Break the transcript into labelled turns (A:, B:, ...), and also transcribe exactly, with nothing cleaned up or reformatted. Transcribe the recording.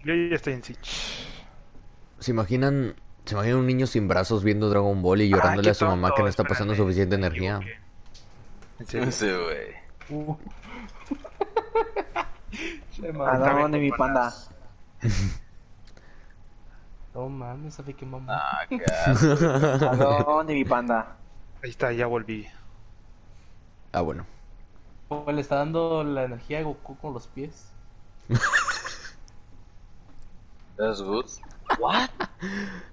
A: Yo ya estoy en Siege.
B: ¿Se imaginan, se imaginan un niño sin brazos viendo Dragon Ball y
A: Ah,
B: llorándole
A: qué
B: a su mamá que
A: tonto.
B: no está pasando
A: Espérame,
B: suficiente
A: me
B: energía?
A: equivoqué. ¿En
C: No
A: serio?
C: sé, güey.
D: Uh, se
A: Ahí
D: mamó.
E: ¿A
A: está bien,
E: dónde mi panda?
A: panas.
D: No mames, ¿sabe qué mamá?
C: Ah, qué asco.
E: ¿A dónde mi panda?
A: Ahí está, ya volví.
B: Ah, bueno.
D: Le está dando la energía a Goku con los pies.
C: That's good. What?